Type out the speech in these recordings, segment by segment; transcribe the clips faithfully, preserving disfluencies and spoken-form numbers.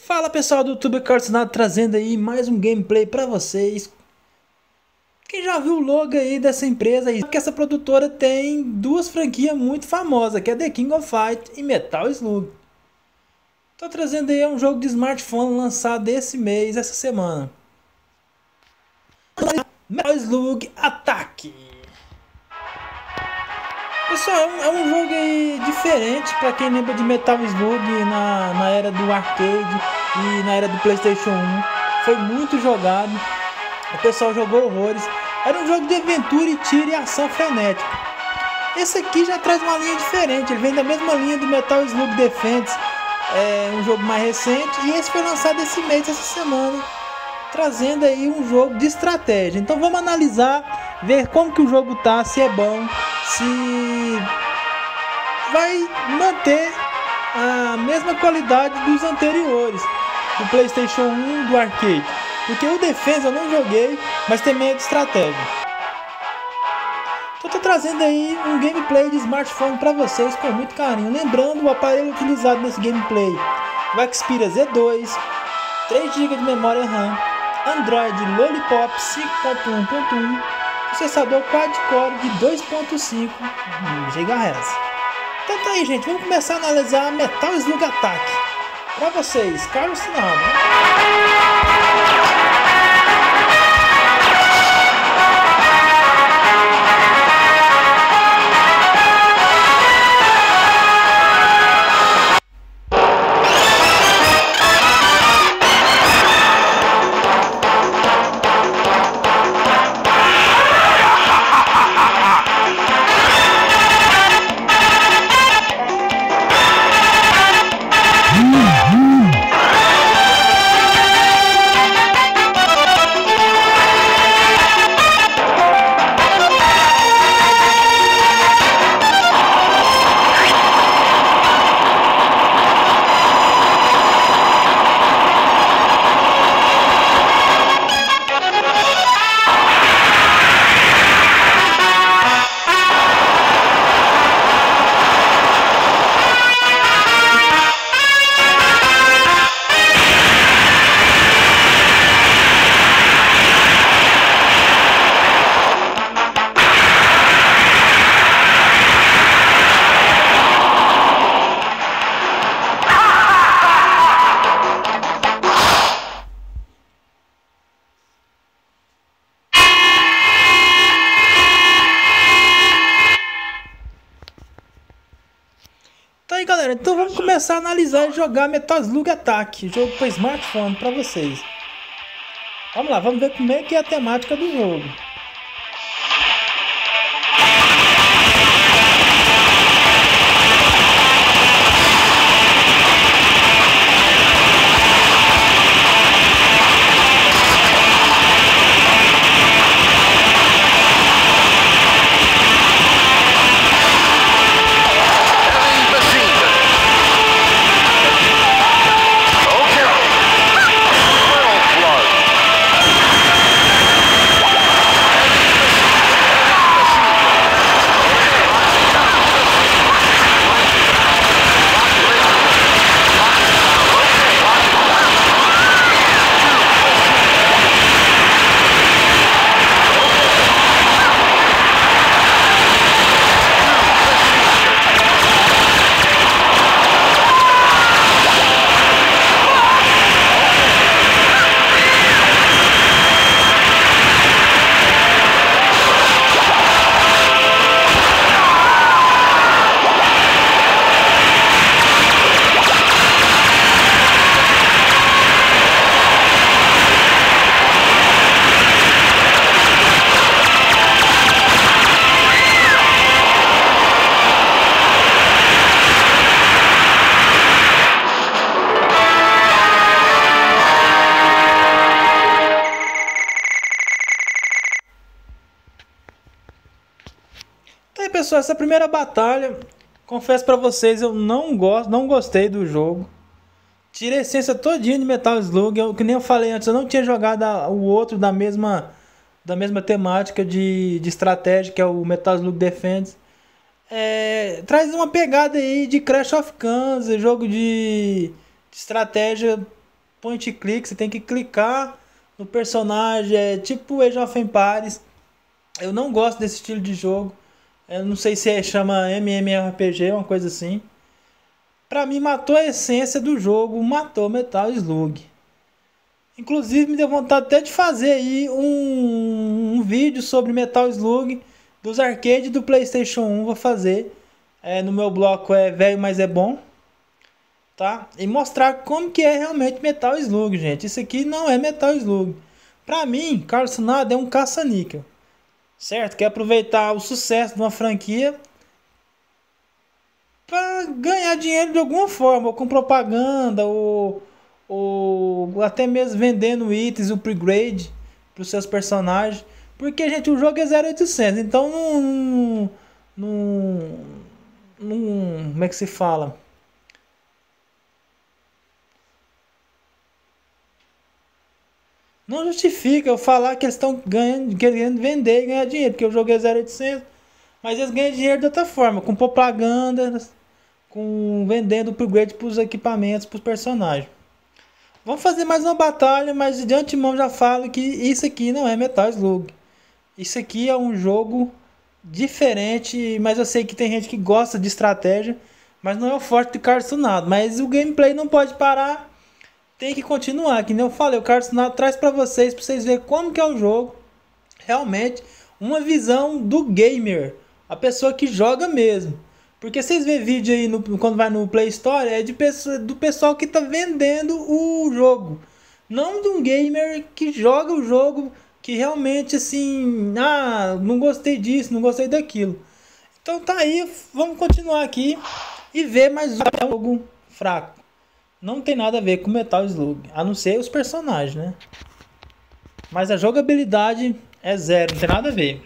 Fala pessoal do YouTube, Carlos trazendo aí mais um gameplay pra vocês. Quem já viu o logo aí dessa empresa aí, que essa produtora tem duas franquias muito famosas, que é The King of Fight e Metal Slug. Tô trazendo aí um jogo de smartphone lançado esse mês, essa semana. Metal Slug Attack. Pessoal, é um, é um jogo aí diferente para quem lembra de Metal Slug na, na era do arcade e na era do PlayStation um. Foi muito jogado, o pessoal jogou horrores. Era um jogo de aventura e tiro e ação frenética. Esse aqui já traz uma linha diferente, ele vem da mesma linha do Metal Slug Defense, é um jogo mais recente, e esse foi lançado esse mês, essa semana, trazendo aí um jogo de estratégia. Então vamos analisar, ver como que o jogo tá, se é bom, se vai manter a mesma qualidade dos anteriores, do PlayStation um, do arcade. Porque o Defense eu não joguei, mas também é de estratégia. Então tô trazendo aí um gameplay de smartphone para vocês com muito carinho. Lembrando, o aparelho utilizado nesse gameplay, o Xperia Z dois, três gigas de memória RAM, Android Lollipop cinco ponto um ponto um, processador quad-core de dois ponto cinco gigahertz. Então tá aí, gente, vamos começar a analisar Metal Slug Attack. Para vocês, Carlos Sinado. Então aí galera, então vamos começar a analisar e jogar Metal Slug Attack, jogo para smartphone para vocês. Vamos lá, vamos ver como é que é a temática do jogo. Então aí pessoal, essa primeira batalha, confesso pra vocês, eu não gosto, não gostei do jogo. Tirei a essência todinha de Metal Slug, eu, que nem eu falei antes, eu não tinha jogado a, o outro da mesma, da mesma temática de, de estratégia, que é o Metal Slug Defense. É, traz uma pegada aí de Clash of Clans, jogo de, de estratégia point and click, você tem que clicar no personagem, é tipo Age of Empires. Eu não gosto desse estilo de jogo. Eu não sei se é, chama MMORPG, uma coisa assim. Pra mim matou a essência do jogo, matou Metal Slug. Inclusive me deu vontade até de fazer aí um, um vídeo sobre Metal Slug dos arcades do PlayStation um. Vou fazer, é, no meu bloco é Velho Mas É Bom, tá? E mostrar como que é realmente Metal Slug, gente. Isso aqui não é Metal Slug. Pra mim, Carlos Sunada é um caça-níquel, certo? Quer aproveitar o sucesso de uma franquia para ganhar dinheiro de alguma forma, ou com propaganda, ou, ou até mesmo vendendo itens, upgrade para os seus personagens. Porque, gente, o jogo é zero oitocentos, então não, não, não, como é que se fala? Não justifica eu falar que eles estão ganhando, querendo vender e ganhar dinheiro, porque o jogo é zero oitocentos, mas eles ganham dinheiro de outra forma, com propaganda, com vendendo upgrade para os equipamentos, para os personagens. Vamos fazer mais uma batalha, mas de antemão já falo que isso aqui não é Metal Slug. Isso aqui é um jogo diferente, mas eu sei que tem gente que gosta de estratégia, mas não é o forte do Carlos Sunada. Mas o gameplay não pode parar, tem que continuar. Que nem eu falei, o Carlos Sunada traz para vocês, para vocês verem como que é o jogo. Realmente, uma visão do gamer, a pessoa que joga mesmo. Porque vocês vê vídeo aí no, quando vai no Play Store, é de pessoa, do pessoal que tá vendendo o jogo. Não de um gamer que joga o jogo, que realmente assim, ah, não gostei disso, não gostei daquilo. Então tá aí, vamos continuar aqui e ver mais um jogo fraco. Não tem nada a ver com Metal Slug, a não ser os personagens, né? Mas a jogabilidade é zero, não tem nada a ver.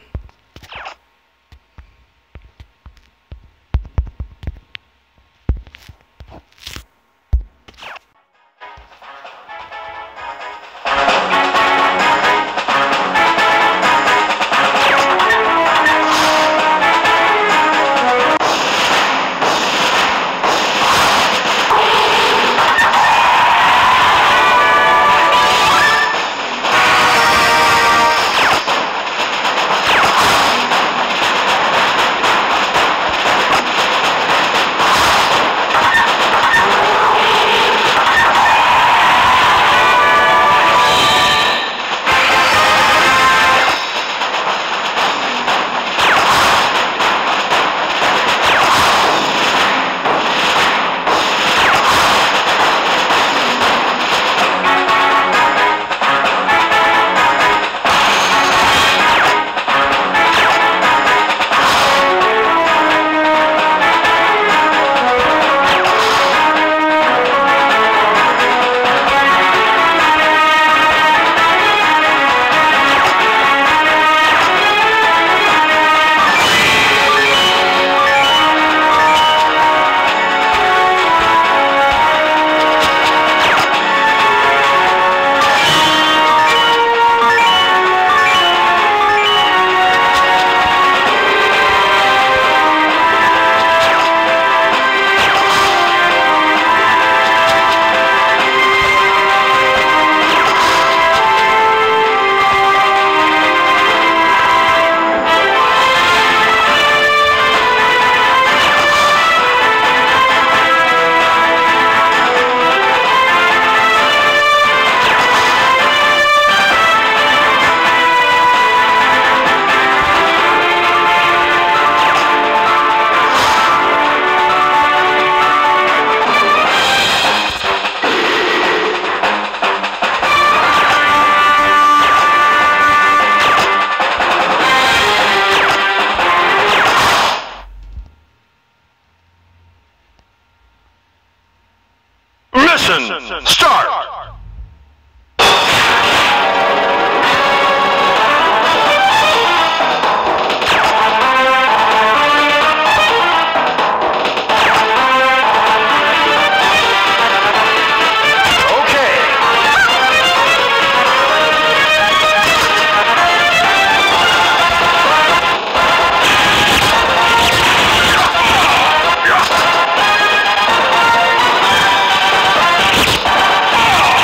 Mission start! Oh!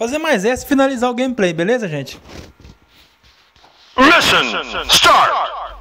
fazer mais essa e finalizar o gameplay, beleza, gente? Mission start!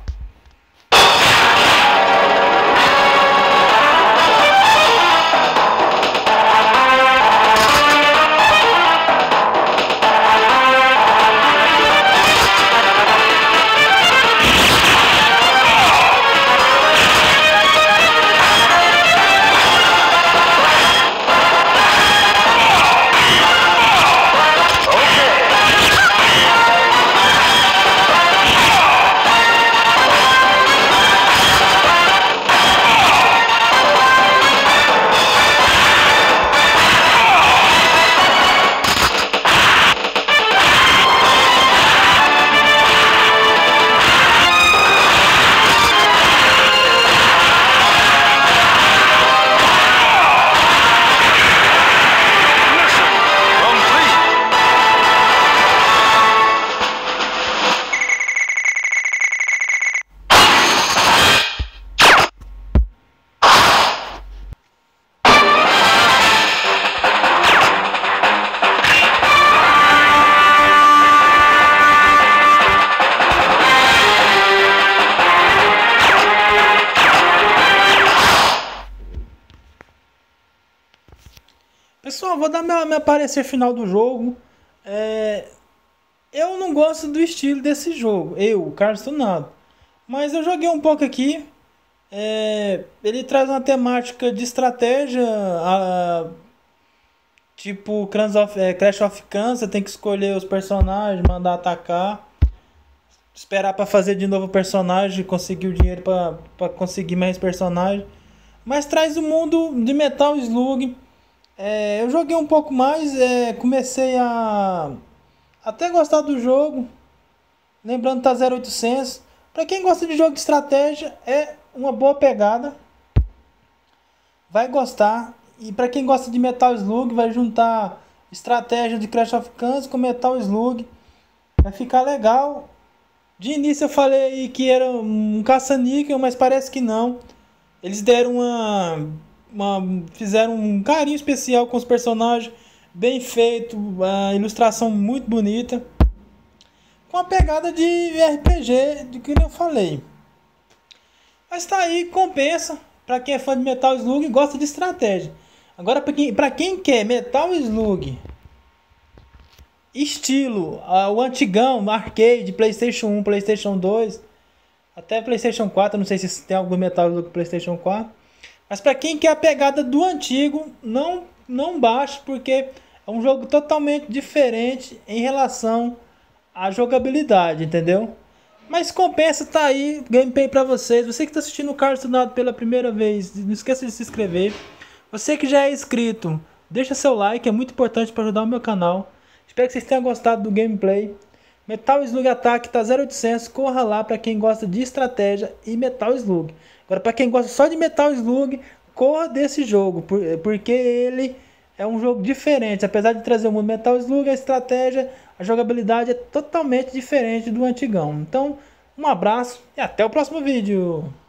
Pessoal, vou dar meu, meu parecer final do jogo. É, eu não gosto do estilo desse jogo, eu, Carlos Tunado. Mas eu joguei um pouco aqui. É, ele traz uma temática de estratégia, a, tipo Clans of, é, Clash of Clans. Você tem que escolher os personagens, mandar atacar, esperar para fazer de novo o personagem, conseguir o dinheiro para conseguir mais personagens. Mas traz o mundo de Metal Slug. É, eu joguei um pouco mais, é, comecei a até gostar do jogo. Lembrando que tá zero oitocentos. Para quem gosta de jogo de estratégia, é uma boa pegada. Vai gostar. E para quem gosta de Metal Slug, vai juntar estratégia de Clash of Clans com Metal Slug. Vai ficar legal. De início eu falei aí que era um caça-níquel, mas parece que não. Eles deram uma... Uma, fizeram um carinho especial com os personagens, bem feito, a ilustração muito bonita, com a pegada de R P G, de que eu falei. Mas tá aí, compensa para quem é fã de Metal Slug e gosta de estratégia. Agora, para quem, para quem quer Metal Slug estilo uh, o antigão, arcade, PlayStation um, PlayStation dois, até PlayStation quatro, não sei se tem algum Metal Slug PlayStation quatro. Mas para quem quer a pegada do antigo, não, não baixe, porque é um jogo totalmente diferente em relação à jogabilidade, entendeu? Mas compensa, tá aí, gameplay para vocês. Você que está assistindo o Carlos Tunado pela primeira vez, não esqueça de se inscrever. Você que já é inscrito, deixa seu like, é muito importante para ajudar o meu canal. Espero que vocês tenham gostado do gameplay. Metal Slug Attack tá zero oitocentos, corra lá para quem gosta de estratégia e Metal Slug. Agora, para quem gosta só de Metal Slug, corra desse jogo, porque ele é um jogo diferente. Apesar de trazer o mundo Metal Slug, a estratégia, a jogabilidade é totalmente diferente do antigão. Então, um abraço e até o próximo vídeo.